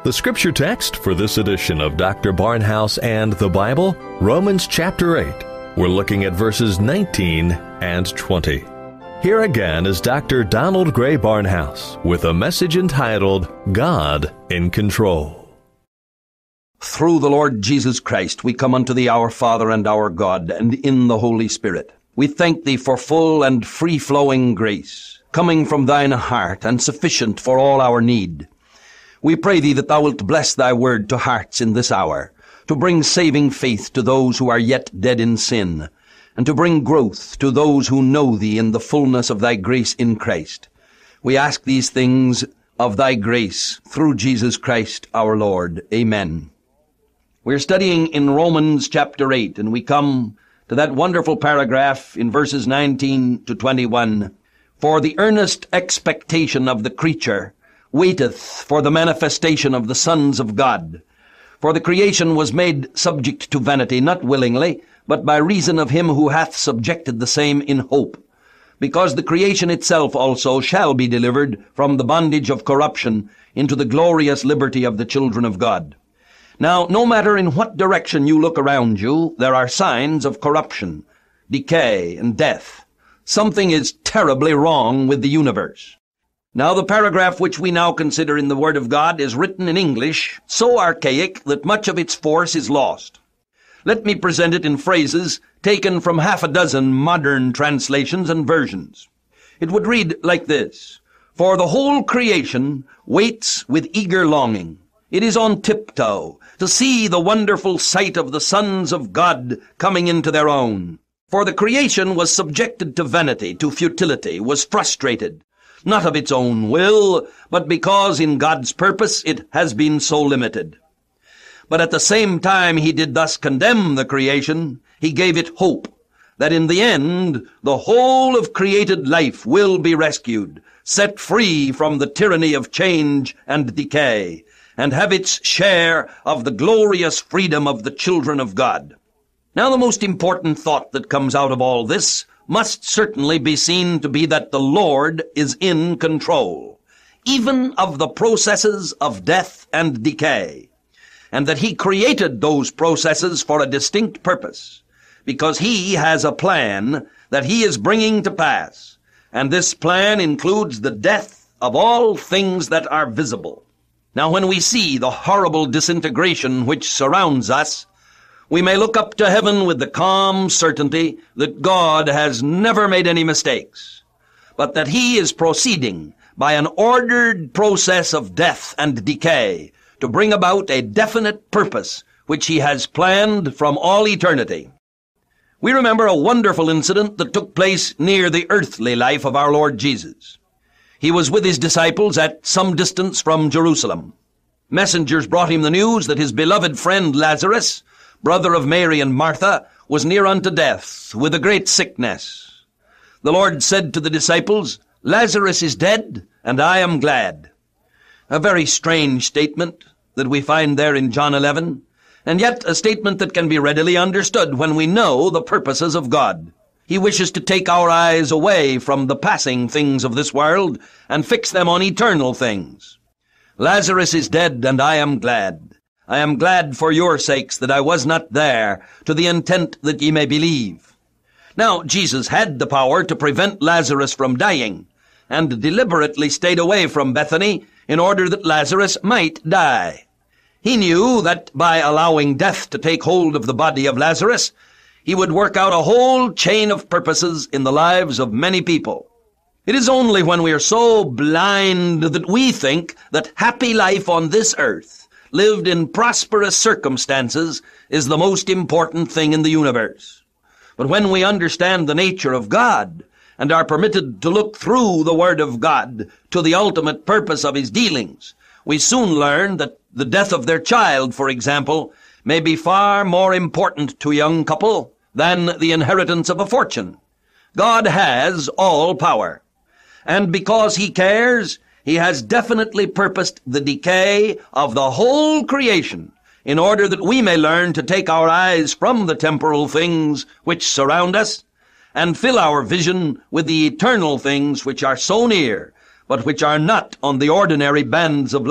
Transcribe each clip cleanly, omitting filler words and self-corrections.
The scripture text for this edition of Dr. Barnhouse and the Bible, Romans chapter 8. We're looking at verses 19 and 20. Here again is Dr. Donald Grey Barnhouse with a message entitled, God in Control. Through the Lord Jesus Christ, we come unto thee, our Father and our God, and in the Holy Spirit. We thank thee for full and free-flowing grace, coming from thine heart and sufficient for all our need. We pray thee that thou wilt bless thy word to hearts in this hour, to bring saving faith to those who are yet dead in sin, and to bring growth to those who know thee in the fullness of thy grace in Christ. We ask these things of thy grace through Jesus Christ our Lord. Amen. We're studying in Romans chapter 8, and we come to that wonderful paragraph in verses 19 to 21. For the earnest expectation of the creature waiteth for the manifestation of the sons of God. For the creation was made subject to vanity, not willingly, but by reason of him who hath subjected the same in hope. Because the creation itself also shall be delivered from the bondage of corruption into the glorious liberty of the children of God. Now, no matter in what direction you look around you, there are signs of corruption, decay, and death. Something is terribly wrong with the universe. Now, the paragraph which we now consider in the Word of God is written in English, so archaic that much of its force is lost. Let me present it in phrases taken from half a dozen modern translations and versions. It would read like this: For the whole creation waits with eager longing. It is on tiptoe to see the wonderful sight of the sons of God coming into their own. For the creation was subjected to vanity, to futility, was frustrated, not of its own will, but because in God's purpose it has been so limited. But at the same time he did thus condemn the creation, he gave it hope that in the end the whole of created life will be rescued, set free from the tyranny of change and decay, and have its share of the glorious freedom of the children of God. Now, the most important thought that comes out of all this must certainly be seen to be that the Lord is in control, even of the processes of death and decay, and that he created those processes for a distinct purpose, because he has a plan that he is bringing to pass, and this plan includes the death of all things that are visible. Now, when we see the horrible disintegration which surrounds us, we may look up to heaven with the calm certainty that God has never made any mistakes, but that he is proceeding by an ordered process of death and decay to bring about a definite purpose which he has planned from all eternity. We remember a wonderful incident that took place near the earthly life of our Lord Jesus. He was with his disciples at some distance from Jerusalem. Messengers brought him the news that his beloved friend Lazarus, brother of Mary and Martha, was near unto death with a great sickness. The Lord said to the disciples, Lazarus is dead, and I am glad. A very strange statement that we find there in John 11, and yet a statement that can be readily understood when we know the purposes of God. He wishes to take our eyes away from the passing things of this world and fix them on eternal things. Lazarus is dead, and I am glad. I am glad for your sakes that I was not there, to the intent that ye may believe. Now, Jesus had the power to prevent Lazarus from dying, and deliberately stayed away from Bethany in order that Lazarus might die. He knew that by allowing death to take hold of the body of Lazarus, he would work out a whole chain of purposes in the lives of many people. It is only when we are so blind that we think that happy life on this earth, lived in prosperous circumstances, is the most important thing in the universe. But when we understand the nature of God and are permitted to look through the Word of God to the ultimate purpose of his dealings, we soon learn that the death of their child, for example, may be far more important to a young couple than the inheritance of a fortune. God has all power, and because he cares, he has definitely purposed the decay of the whole creation in order that we may learn to take our eyes from the temporal things which surround us and fill our vision with the eternal things which are so near, but which are not on the ordinary bands of light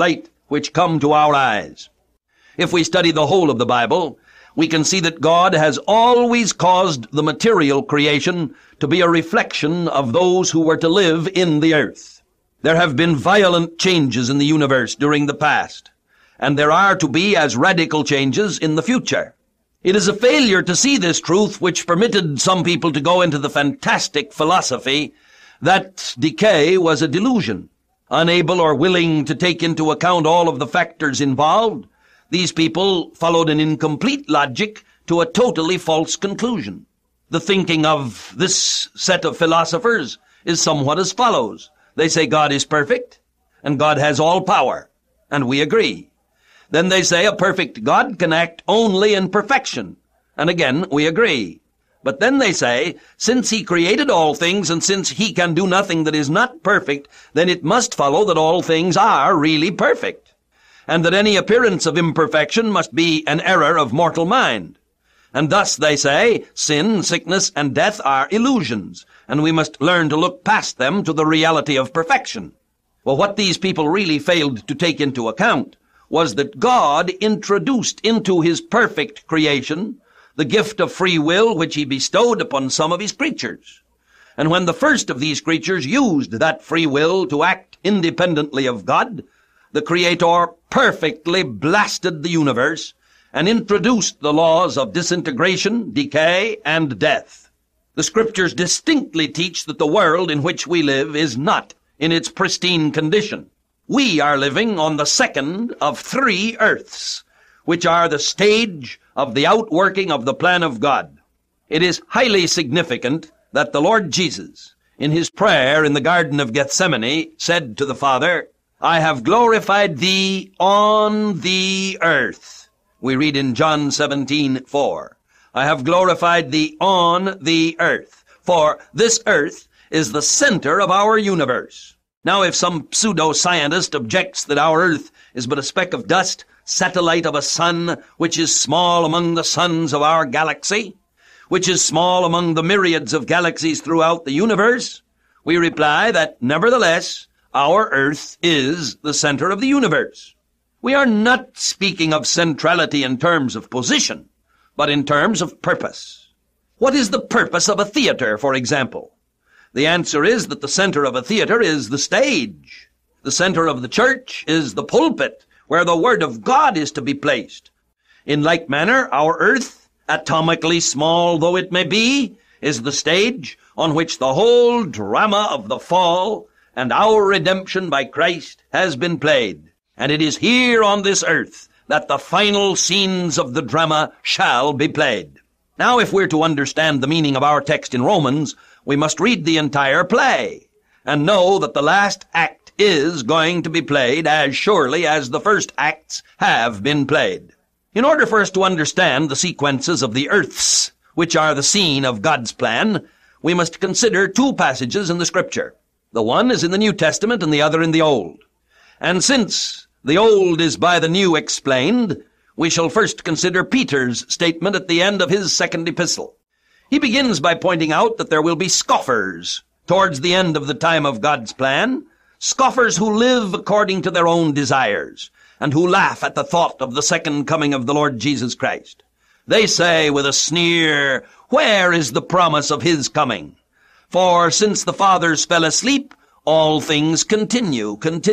which come to our eyes. If we study the whole of the Bible, we can see that God has always caused the material creation to be a reflection of those who were to live in the earth. There have been violent changes in the universe during the past, and there are to be as radical changes in the future. It is a failure to see this truth which permitted some people to go into the fantastic philosophy that decay was a delusion. Unable or willing to take into account all of the factors involved, these people followed an incomplete logic to a totally false conclusion. The thinking of this set of philosophers is somewhat as follows. They say God is perfect, and God has all power, and we agree. Then they say a perfect God can act only in perfection, and again we agree. But then they say, since he created all things, and since he can do nothing that is not perfect, then it must follow that all things are really perfect, and that any appearance of imperfection must be an error of mortal mind. And thus, they say, sin, sickness, and death are illusions, and we must learn to look past them to the reality of perfection. Well, what these people really failed to take into account was that God introduced into his perfect creation the gift of free will which he bestowed upon some of his creatures. And when the first of these creatures used that free will to act independently of God, the Creator perfectly blasted the universe and introduced the laws of disintegration, decay, and death. The Scriptures distinctly teach that the world in which we live is not in its pristine condition. We are living on the second of three earths, which are the stage of the outworking of the plan of God. It is highly significant that the Lord Jesus, in his prayer in the Garden of Gethsemane, said to the Father, I have glorified thee on the earth. We read in John 17:4, I have glorified thee on the earth. For this earth is the center of our universe. Now, if some pseudo-scientist objects that our earth is but a speck of dust, satellite of a sun which is small among the suns of our galaxy, which is small among the myriads of galaxies throughout the universe, we reply that, nevertheless, our earth is the center of the universe. We are not speaking of centrality in terms of position, but in terms of purpose. What is the purpose of a theater, for example? The answer is that the center of a theater is the stage. The center of the church is the pulpit, where the Word of God is to be placed. In like manner, our earth, atomically small though it may be, is the stage on which the whole drama of the fall and our redemption by Christ has been played. And it is here on this earth that the final scenes of the drama shall be played. Now, if we're to understand the meaning of our text in Romans, we must read the entire play and know that the last act is going to be played as surely as the first acts have been played. In order for us to understand the sequences of the earths, which are the scene of God's plan, we must consider two passages in the Scripture. The one is in the New Testament and the other in the Old. And since the Old is by the New explained, we shall first consider Peter's statement at the end of his second epistle. He begins by pointing out that there will be scoffers towards the end of the time of God's plan, scoffers who live according to their own desires, and who laugh at the thought of the second coming of the Lord Jesus Christ. They say with a sneer, where is the promise of his coming? For since the fathers fell asleep, all things continue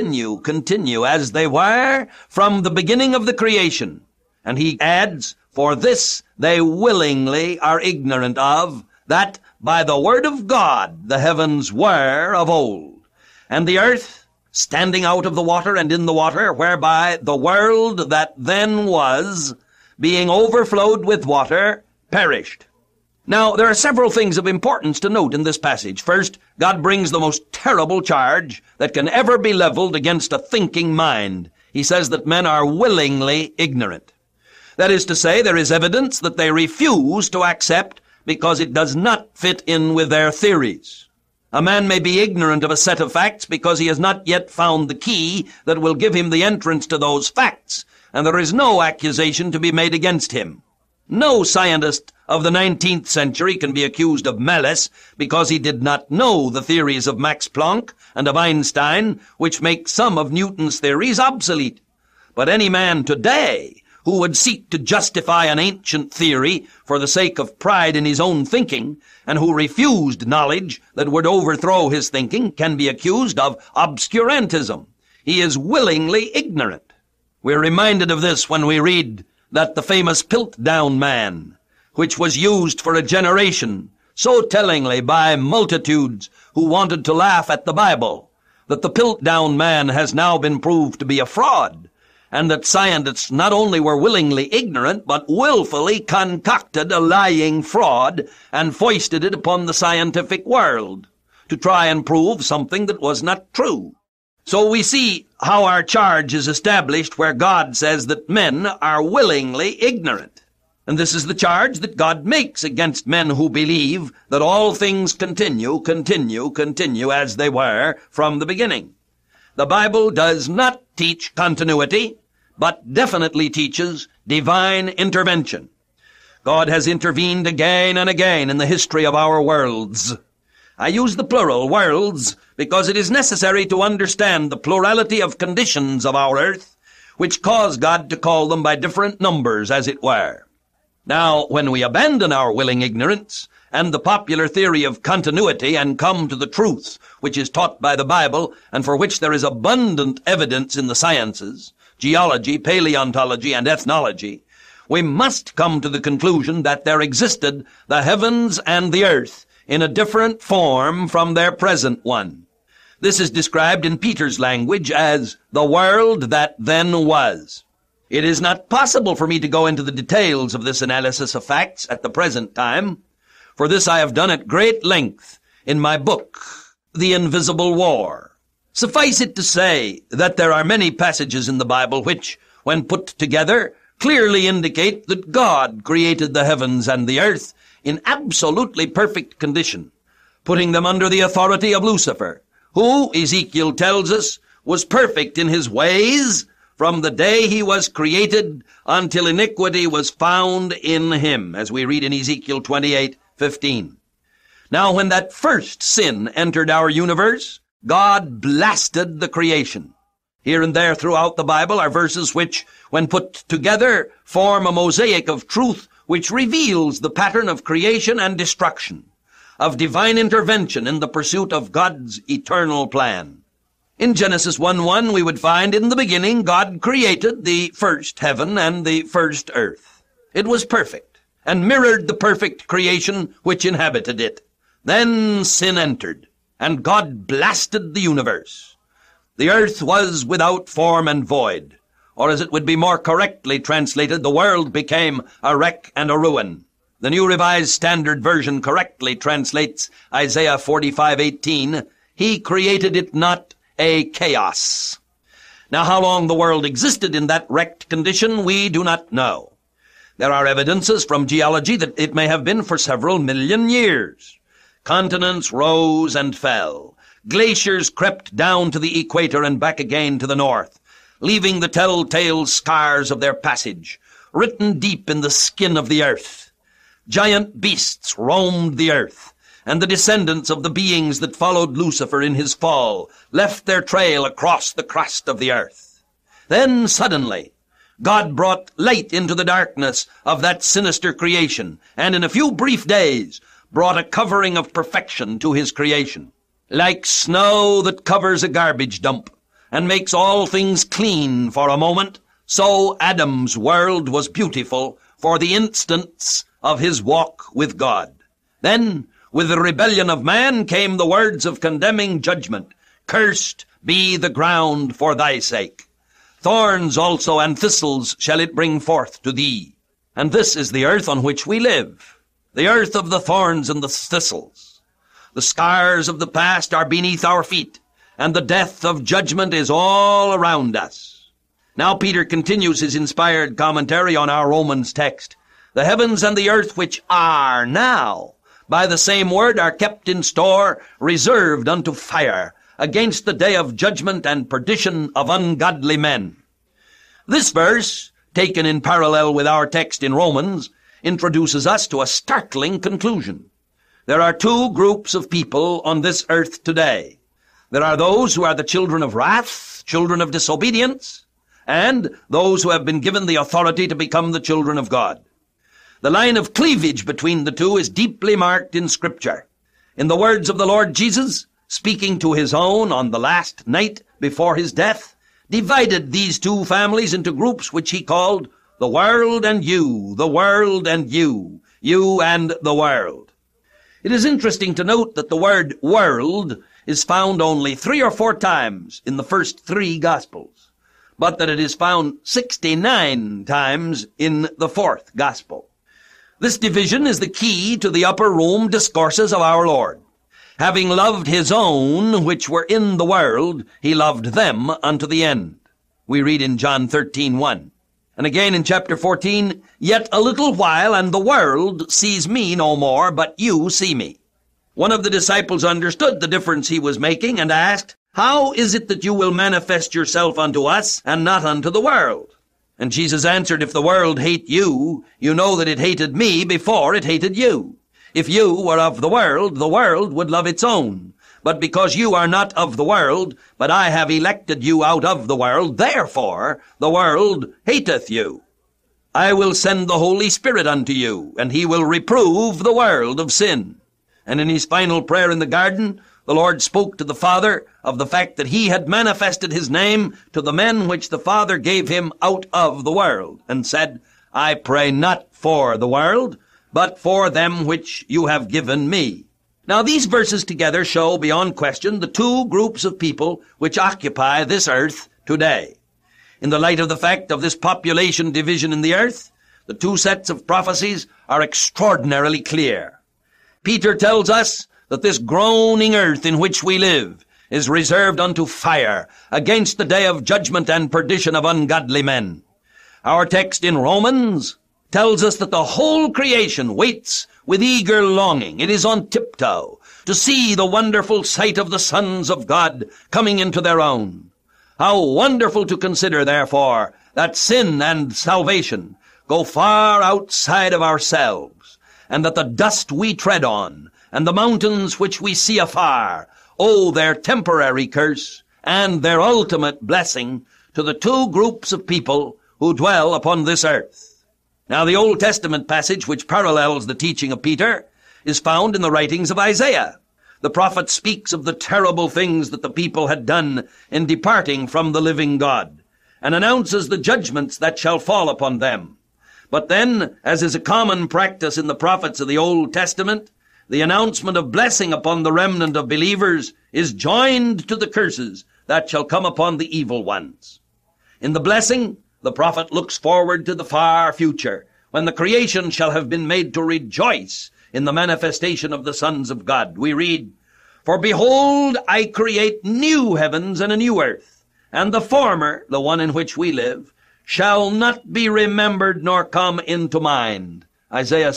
as they were from the beginning of the creation. And he adds, for this they willingly are ignorant of, that by the word of God the heavens were of old, and the earth standing out of the water and in the water, whereby the world that then was, being overflowed with water, perished. Now, there are several things of importance to note in this passage. First, God brings the most terrible charge that can ever be leveled against a thinking mind. He says that men are willingly ignorant. That is to say, there is evidence that they refuse to accept because it does not fit in with their theories. A man may be ignorant of a set of facts because he has not yet found the key that will give him the entrance to those facts, and there is no accusation to be made against him. No scientist of the 19th century can be accused of malice because he did not know the theories of Max Planck and of Einstein, which make some of Newton's theories obsolete. But any man today who would seek to justify an ancient theory for the sake of pride in his own thinking, and who refused knowledge that would overthrow his thinking, can be accused of obscurantism. He is willingly ignorant. We're reminded of this when we read that the famous Piltdown man, which was used for a generation so tellingly by multitudes who wanted to laugh at the Bible, that the Piltdown man has now been proved to be a fraud, and that scientists not only were willingly ignorant, but willfully concocted a lying fraud and foisted it upon the scientific world to try and prove something that was not true. So we see how our charge is established where God says that men are willingly ignorant. And this is the charge that God makes against men who believe that all things continue as they were from the beginning. The Bible does not teach continuity, but definitely teaches divine intervention. God has intervened again and again in the history of our worlds. I use the plural, worlds, because it is necessary to understand the plurality of conditions of our earth, which cause God to call them by different numbers, as it were. Now, when we abandon our willing ignorance and the popular theory of continuity and come to the truth which is taught by the Bible and for which there is abundant evidence in the sciences, geology, paleontology, and ethnology, we must come to the conclusion that there existed the heavens and the earth in a different form from their present one. This is described in Peter's language as the world that then was. It is not possible for me to go into the details of this analysis of facts at the present time. For this I have done at great length in my book, The Invisible War. Suffice it to say that there are many passages in the Bible which, when put together, clearly indicate that God created the heavens and the earth in absolutely perfect condition, putting them under the authority of Lucifer, who, Ezekiel tells us, was perfect in his ways from the day he was created until iniquity was found in him, as we read in Ezekiel 28:15. Now, when that first sin entered our universe, God blasted the creation. Here and there throughout the Bible are verses which, when put together, form a mosaic of truth which reveals the pattern of creation and destruction, of divine intervention in the pursuit of God's eternal plan. In Genesis 1:1, we would find, in the beginning, God created the first heaven and the first earth. It was perfect, and mirrored the perfect creation which inhabited it. Then sin entered, and God blasted the universe. The earth was without form and void, or as it would be more correctly translated, the world became a wreck and a ruin. The New Revised Standard Version correctly translates Isaiah 45:18, He created it not a chaos. Now, how long the world existed in that wrecked condition, we do not know. There are evidences from geology that it may have been for several million years. Continents rose and fell. Glaciers crept down to the equator and back again to the north, leaving the telltale scars of their passage, written deep in the skin of the earth. Giant beasts roamed the earth, and the descendants of the beings that followed Lucifer in his fall left their trail across the crust of the earth. Then suddenly, God brought light into the darkness of that sinister creation, and in a few brief days brought a covering of perfection to his creation. Like snow that covers a garbage dump and makes all things clean for a moment, so Adam's world was beautiful for the instants of his walk with God. Then, with the rebellion of man came the words of condemning judgment. Cursed be the ground for thy sake. Thorns also and thistles shall it bring forth to thee. And this is the earth on which we live, the earth of the thorns and the thistles. The scars of the past are beneath our feet, and the death of judgment is all around us. Now Peter continues his inspired commentary on our Romans text. The heavens and the earth which are now, by the same word, are kept in store, reserved unto fire, against the day of judgment and perdition of ungodly men. This verse, taken in parallel with our text in Romans, introduces us to a startling conclusion. There are two groups of people on this earth today. There are those who are the children of wrath, children of disobedience, and those who have been given the authority to become the children of God. The line of cleavage between the two is deeply marked in Scripture. In the words of the Lord Jesus, speaking to his own on the last night before his death, divided these two families into groups which he called the world and you, the world and you and the world. It is interesting to note that the word world is found only 3 or 4 times in the first 3 Gospels, but that it is found 69 times in the 4th Gospel. This division is the key to the upper room discourses of our Lord. Having loved his own which were in the world, he loved them unto the end. We read in John 13:1. And again in chapter 14, yet a little while, and the world sees me no more, but you see me. One of the disciples understood the difference he was making, and asked, how is it that you will manifest yourself unto us, and not unto the world? And Jesus answered, if the world hate you, you know that it hated me before it hated you. If you were of the world would love its own. But because you are not of the world, but I have elected you out of the world, therefore the world hateth you. I will send the Holy Spirit unto you, and he will reprove the world of sin. And in his final prayer in the garden, the Lord spoke to the Father of the fact that he had manifested his name to the men which the Father gave him out of the world, and said, I pray not for the world, but for them which you have given me. Now these verses together show beyond question the 2 groups of people which occupy this earth today. In the light of the fact of this population division in the earth, the 2 sets of prophecies are extraordinarily clear. Peter tells us that this groaning earth in which we live is reserved unto fire against the day of judgment and perdition of ungodly men. Our text in Romans tells us that the whole creation waits with eager longing. It is on tiptoe to see the wonderful sight of the sons of God coming into their own. How wonderful to consider, therefore, that sin and salvation go far outside of ourselves, and that the dust we tread on and the mountains which we see afar owe their temporary curse and their ultimate blessing to the 2 groups of people who dwell upon this earth. Now, the Old Testament passage which parallels the teaching of Peter is found in the writings of Isaiah. The prophet speaks of the terrible things that the people had done in departing from the living God, and announces the judgments that shall fall upon them. But then, as is a common practice in the prophets of the Old Testament, the announcement of blessing upon the remnant of believers is joined to the curses that shall come upon the evil ones. In the blessing, the prophet looks forward to the far future, when the creation shall have been made to rejoice in the manifestation of the sons of God. We read, for behold, I create new heavens and a new earth, and the former, the one in which we live, shall not be remembered nor come into mind. Isaiah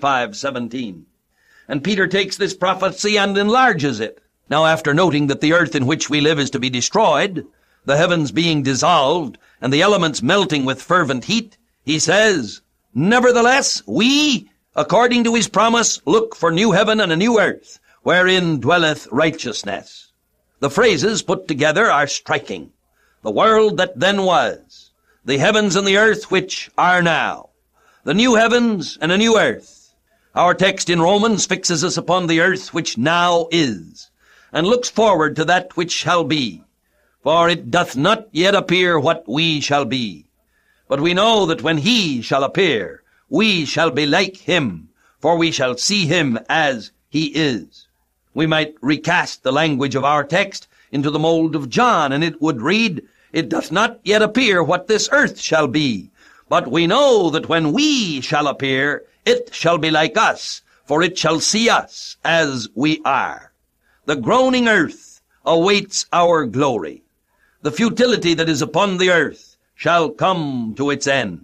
65:17. And Peter takes this prophecy and enlarges it. Now, after noting that the earth in which we live is to be destroyed, the heavens being dissolved, and the elements melting with fervent heat, he says, nevertheless, we, according to his promise, look for new heaven and a new earth, wherein dwelleth righteousness. The phrases put together are striking. The world that then was, the heavens and the earth which are now, the new heavens and a new earth. Our text in Romans fixes us upon the earth which now is, and looks forward to that which shall be. For it doth not yet appear what we shall be. But we know that when he shall appear, we shall be like him, for we shall see him as he is. We might recast the language of our text into the mold of John, and it would read, it doth not yet appear what this earth shall be. But we know that when we shall appear, it shall be like us, for it shall see us as we are. The groaning earth awaits our glory. The futility that is upon the earth shall come to its end.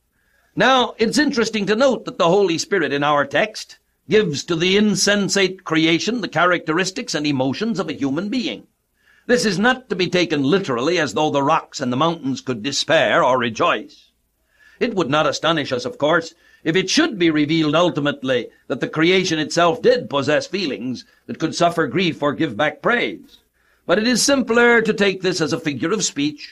Now, it's interesting to note that the Holy Spirit in our text gives to the insensate creation the characteristics and emotions of a human being. This is not to be taken literally as though the rocks and the mountains could despair or rejoice. It would not astonish us, of course, if it should be revealed ultimately that the creation itself did possess feelings that could suffer grief or give back praise. But it is simpler to take this as a figure of speech,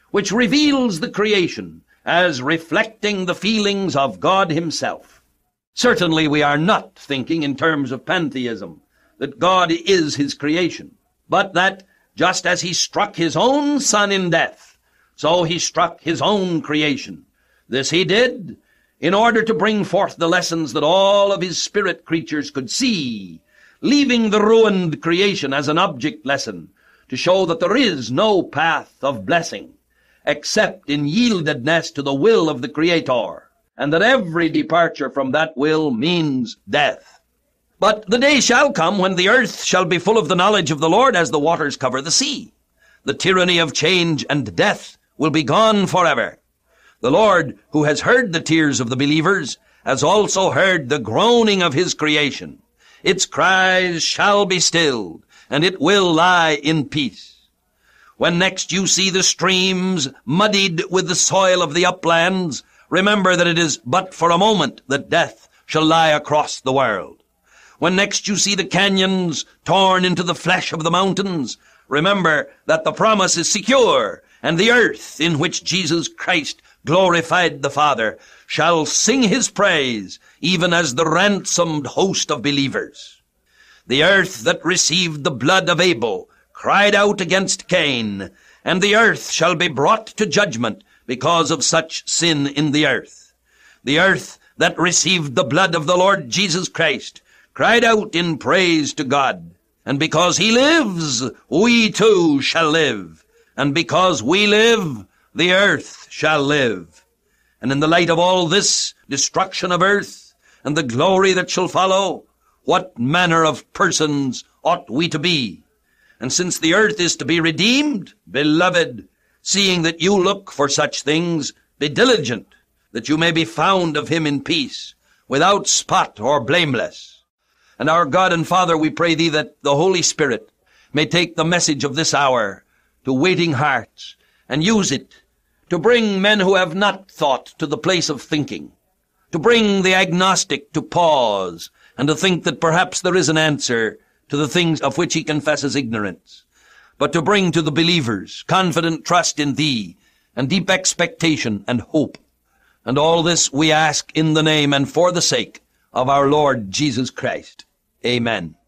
which reveals the creation as reflecting the feelings of God himself. Certainly we are not thinking in terms of pantheism, that God is his creation, but that just as he struck his own Son in death, so he struck his own creation. This he did in order to bring forth the lessons that all of his spirit creatures could see, leaving the ruined creation as an object lesson to show that there is no path of blessing except in yieldedness to the will of the Creator, and that every departure from that will means death. But the day shall come when the earth shall be full of the knowledge of the Lord as the waters cover the sea. The tyranny of change and death will be gone forever. The Lord, who has heard the tears of the believers, has also heard the groaning of his creation. Its cries shall be stilled, and it will lie in peace. When next you see the streams muddied with the soil of the uplands, remember that it is but for a moment that death shall lie across the world. When next you see the canyons torn into the flesh of the mountains, remember that the promise is secure, and the earth in which Jesus Christ glorified the Father shall sing his praise, even as the ransomed host of believers. The earth that received the blood of Abel cried out against Cain, and the earth shall be brought to judgment because of such sin in the earth. The earth that received the blood of the Lord Jesus Christ cried out in praise to God. And because he lives, we too shall live. And because we live, the earth shall live. And in the light of all this destruction of earth and the glory that shall follow, what manner of persons ought we to be? And since the earth is to be redeemed, beloved, seeing that you look for such things, be diligent, that you may be found of him in peace, without spot or blameless. And our God and Father, we pray thee that the Holy Spirit may take the message of this hour to waiting hearts, and use it to bring men who have not thought to the place of thinking, to bring the agnostic to pause, and to think that perhaps there is an answer to the things of which he confesses ignorance, but to bring to the believers confident trust in thee, and deep expectation and hope. And all this we ask in the name and for the sake of our Lord Jesus Christ. Amen.